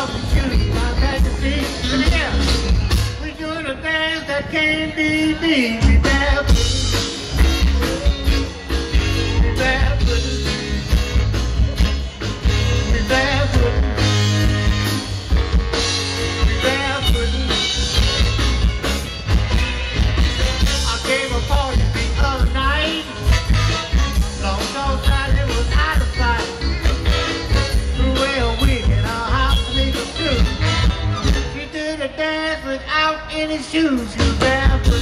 off your shoes. I had to see. Yeah, we're doing a dance that can't be beat. Be barefoot. Be barefoot. Be barefoot. Be barefoot. I gave a party the other night. Long dog Sally was out of sight. Threw away a wig and a hot sneaker too. She did a dance without any shoes. She was barefoot.